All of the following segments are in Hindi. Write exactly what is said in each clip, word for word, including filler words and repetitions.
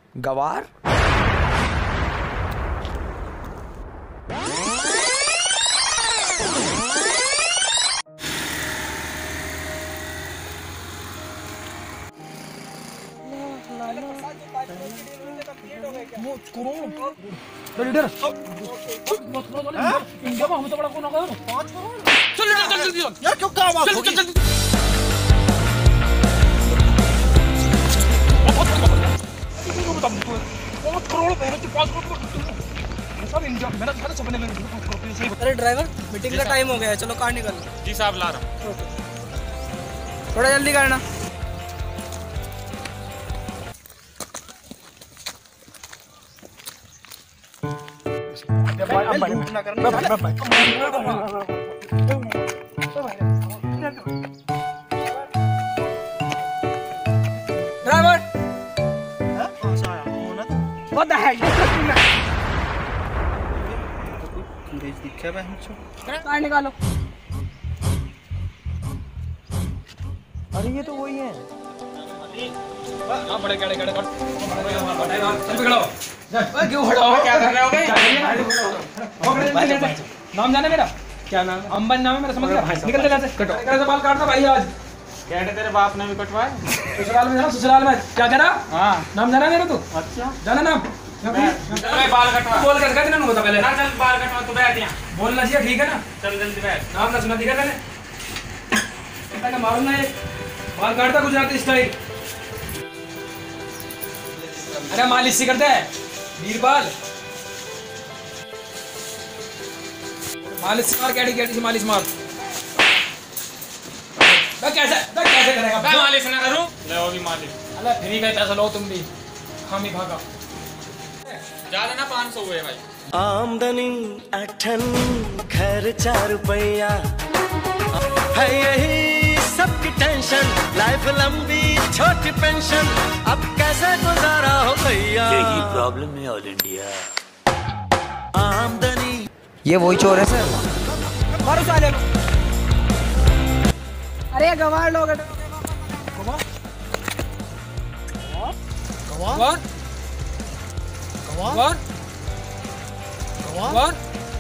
गवार? इंडिया में हम तो बड़ा कौन होगा? चल चल चल जल्दी यार, क्यों काम आ? चल चल चल पाँच करोड़ पाँच करोड़ सब इंडिया मेरा सारा सपने में। अरे ड्राइवर, मीटिंग का टाइम हो गया है, चलो कार निकल। जी साहब ला रहा हूँ, थोड़ा जल्दी करना। Driver What the heck? Car निकालो। अरे ये तो वही है। हाँ बड़े गड़े गड़े चल भी खड़ा हो। क्यों खड़ा हो? क्या कर रहे हो? नाम जाने मेरा? क्या नाम? अंबन नाम है मेरा, समझ गया? निकल चला से कटो। कैसे बाल काटना भाई आज? क्या तेरे बाप ने भी कटवाए? ससुराल में जाना, ससुराल में क्या कह रहा? हाँ नाम जाना मेरा तू? अच्छा जाना नाम? बाल कटवा बोल कर कहते ना होता पहले ना, चल बाल कटवा तू बैठ यहाँ, बोलना चाहिए, ठीक है ना? चल जल्दी बैठ। नाम ना सुना दिखा मैंने कहता मालूम ना, एक बाल काटता गुजराती स्टाइल। अरे मालिश सी करता है बीरबाल, मालिश मार, कैडी कैडी से मालिश मार। मैं कैसे मैं कैसे करेगा? मैं मालिश ना करूं? ले वो भी मालिश। अरे फ्री का पैसा लो तुम भी, खामी भागा। ज्यादा ना पाँच सौ हुए भाई। आमदनी अठन खर्चा रुपया है, यही सबकी टेंशन। लाइफ लंबी छोटी पेंशन, अब कैसे गुजारा हो भैया, यही प्रॉब्लम है ऑल इंडिया। आमदनी ये वही चोर है सर। मारो साले को। अरे गवार लोग गवार गवार गवार गवार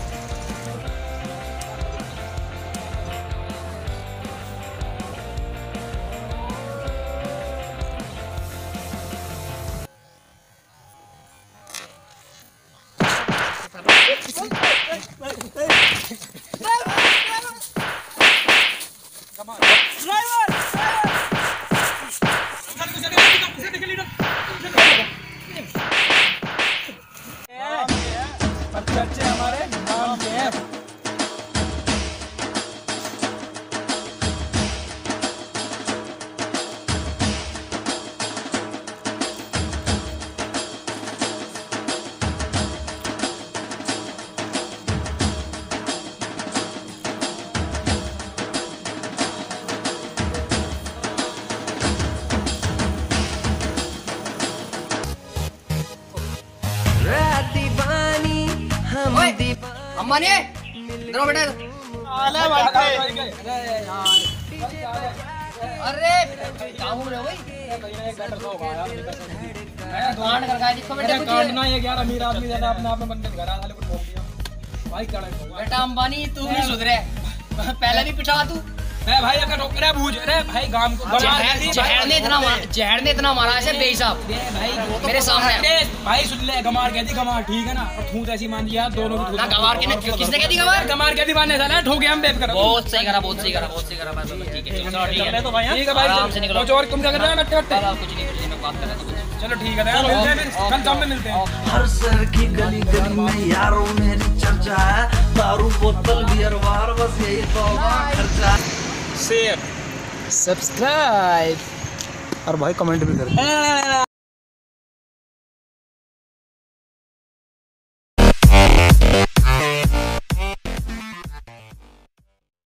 बच्चे हमारे नाम के हैं। अम्मा ने इधर बेटा। अरे यार, अरे क्या हो रहा है भाई? कांड कर गया जिसको बेटा, काटना ये यार अमीर आदमी ज्यादा अपने आप में बंदे घर वाले को ठोक दिया भाई। क्या बेटा अंबानी तू भी सुधरे, पहले भी पिटा तू। मैं भाई अगर ठोक रहा बूझ रहे भाई गांव को जहर ने इतना मारा, जहर ने इतना मारा है बेहिसाब भाई मेरे सामने। भाई सुन ले, गमार कहती गमार, ठीक है ना? और थूत ऐसी मान दिया दोनों की। ना गवार के ने किसने कहती गवार? गमार कहती मानने साला ठोके हम बेब कर। बहुत सही करा, बहुत सही करा, बहुत सही करा। बस ठीक है, चलो ठीक है तो भाई, ठीक है भाई आराम से निकलो। कुछ और तुम क्या कर रहे हो? नट्टे नट्टे कुछ नहीं, कुछ नहीं, मैं बात कर रहा था। चलो ठीक है, मिलते हैं फिर कल शाम में मिलते हैं। हर शहर की गली गली में यारों मेरी चर्चा है, दारू बोतल बियर बार, बस यही तो खर्चा। शेयर सब्सक्राइब और भाई कमेंट भी करें।